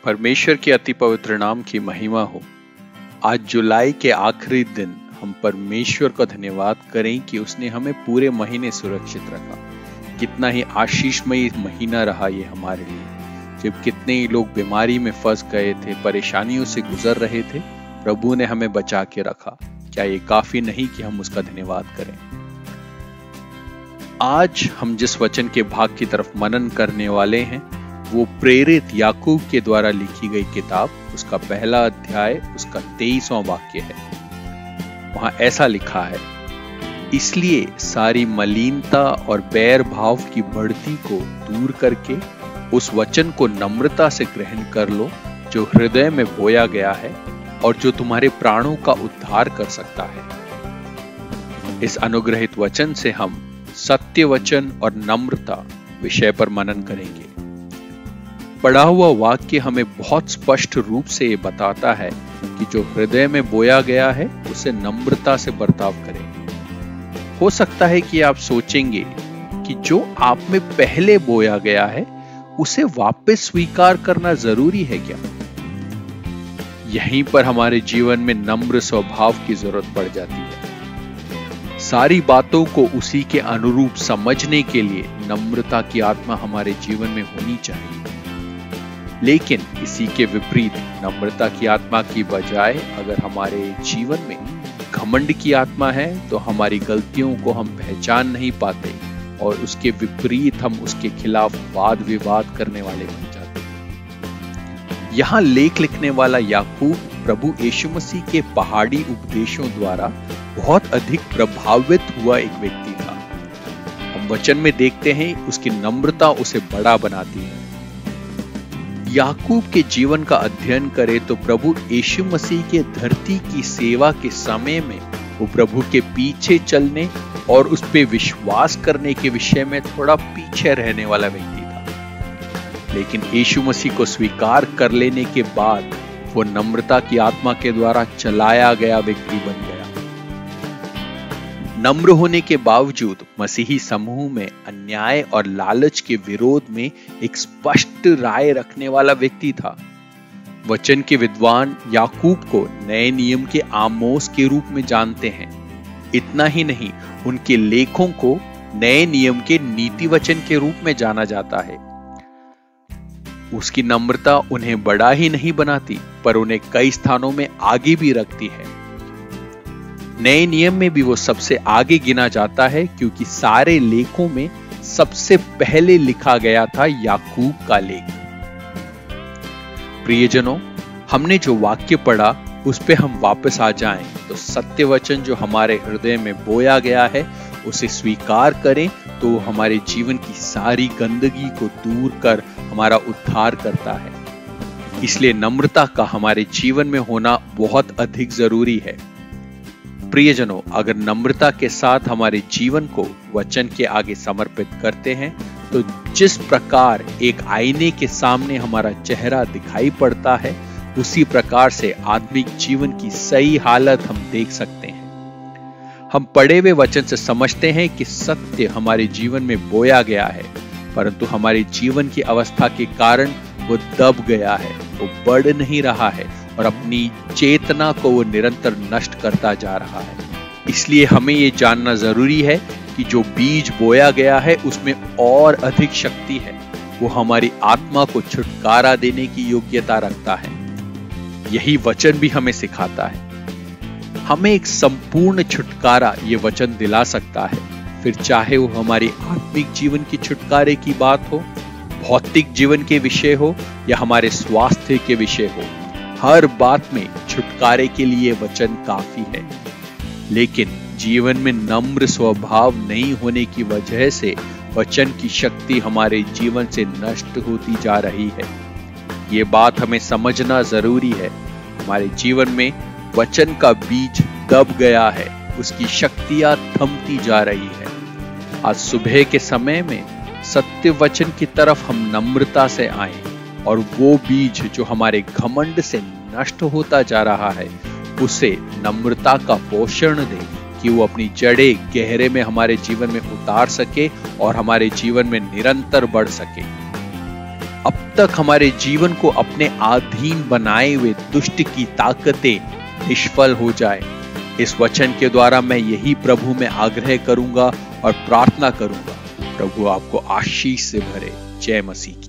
परमेश्वर के अति पवित्र नाम की महिमा हो। आज जुलाई के आखिरी दिन हम परमेश्वर का धन्यवाद करें कि उसने हमें पूरे महीने सुरक्षित रखा। कितना ही आशीषमय महीना रहा ये हमारे लिए। जब कितने ही लोग बीमारी में फंस गए थे, परेशानियों से गुजर रहे थे, प्रभु ने हमें बचा के रखा। क्या ये काफी नहीं कि हम उसका धन्यवाद करें? आज हम जिस वचन के भाग की तरफ मनन करने वाले हैं वो प्रेरित याकूब के द्वारा लिखी गई किताब, उसका पहला अध्याय, उसका 23वां वाक्य है। वहां ऐसा लिखा है, इसलिए सारी मलिनता और बैर भाव की बढ़ती को दूर करके उस वचन को नम्रता से ग्रहण कर लो जो हृदय में बोया गया है और जो तुम्हारे प्राणों का उद्धार कर सकता है। इस अनुग्रहित वचन से हम सत्य वचन और नम्रता विषय पर मनन करेंगे। पढ़ा हुआ वाक्य हमें बहुत स्पष्ट रूप से ये बताता है कि जो हृदय में बोया गया है उसे नम्रता से बर्ताव करें। हो सकता है कि आप सोचेंगे कि जो आप में पहले बोया गया है उसे वापस स्वीकार करना जरूरी है क्या? यहीं पर हमारे जीवन में नम्र स्वभाव की जरूरत पड़ जाती है। सारी बातों को उसी के अनुरूप समझने के लिए नम्रता की आत्मा हमारे जीवन में होनी चाहिए। लेकिन इसी के विपरीत नम्रता की आत्मा की बजाय अगर हमारे जीवन में घमंड की आत्मा है तो हमारी गलतियों को हम पहचान नहीं पाते और उसके विपरीत हम उसके खिलाफ वाद विवाद करने वाले बन जाते हैं। यहाँ लेख लिखने वाला याकूब प्रभु यीशु मसीह के पहाड़ी उपदेशों द्वारा बहुत अधिक प्रभावित हुआ एक व्यक्ति था। हम वचन में देखते हैं उसकी नम्रता उसे बड़ा बनाती है। याकूब के जीवन का अध्ययन करें तो प्रभु यीशु मसीह के धरती की सेवा के समय में वो प्रभु के पीछे चलने और उस पे विश्वास करने के विषय में थोड़ा पीछे रहने वाला व्यक्ति था। लेकिन यीशु मसीह को स्वीकार कर लेने के बाद वो नम्रता की आत्मा के द्वारा चलाया गया व्यक्ति बन गया। नम्र होने के बावजूद मसीही समूह में अन्याय और लालच के विरोध में एक स्पष्ट राय रखने वाला व्यक्ति था। वचन के विद्वान याकूब को नए नियम के आमोस के रूप में जानते हैं। इतना ही नहीं, उनके लेखों को नए नियम के नीति वचन के रूप में जाना जाता है। उसकी नम्रता उन्हें बड़ा ही नहीं बनाती पर उन्हें कई स्थानों में आगे भी रखती है। नए नियम में भी वो सबसे आगे गिना जाता है क्योंकि सारे लेखों में सबसे पहले लिखा गया था याकूब का लेख। प्रियजनों, हमने जो वाक्य पढ़ा उस पे हम वापस आ जाएं तो सत्य वचन जो हमारे हृदय में बोया गया है उसे स्वीकार करें तो हमारे जीवन की सारी गंदगी को दूर कर हमारा उद्धार करता है। इसलिए नम्रता का हमारे जीवन में होना बहुत अधिक जरूरी है। प्रियजनों, अगर नम्रता के साथ हमारे जीवन को वचन के आगे समर्पित करते हैं तो जिस प्रकार एक आईने के सामने हमारा चेहरा दिखाई पड़ता है उसी प्रकार से आत्मिक जीवन की सही हालत हम देख सकते हैं। हम पढ़े हुए वचन से समझते हैं कि सत्य हमारे जीवन में बोया गया है परंतु हमारे जीवन की अवस्था के कारण वो दब गया है, वो बढ़ नहीं रहा है और अपनी चेतना को वो निरंतर नष्ट करता जा रहा है। इसलिए हमें ये जानना जरूरी है कि जो बीज बोया गया है उसमें और अधिक शक्ति है। वो हमारी आत्मा को छुटकारा देने की योग्यता रखता है। यही वचन भी हमें सिखाता है। हमें एक संपूर्ण छुटकारा ये वचन दिला सकता है, फिर चाहे वो हमारी आत्मिक जीवन की छुटकारे की बात हो, भौतिक जीवन के विषय हो या हमारे स्वास्थ्य के विषय हो। हर बात में छुटकारे के लिए वचन काफी है। लेकिन जीवन में नम्र स्वभाव नहीं होने की वजह से वचन की शक्ति हमारे जीवन से नष्ट होती जा रही है। ये बात हमें समझना जरूरी है। हमारे जीवन में वचन का बीज दब गया है, उसकी शक्तियां थमती जा रही है। आज सुबह के समय में सत्य वचन की तरफ हम नम्रता से आए और वो बीज जो हमारे घमंड से नष्ट होता जा रहा है उसे नम्रता का पोषण दे कि वो अपनी जड़ें गहरे में हमारे जीवन में उतार सके और हमारे जीवन में निरंतर बढ़ सके। अब तक हमारे जीवन को अपने अधीन बनाए हुए दुष्ट की ताकतें निष्फल हो जाए। इस वचन के द्वारा मैं यही प्रभु में आग्रह करूंगा और प्रार्थना करूंगा। प्रभु आपको आशीष से भरे। जय मसीह की।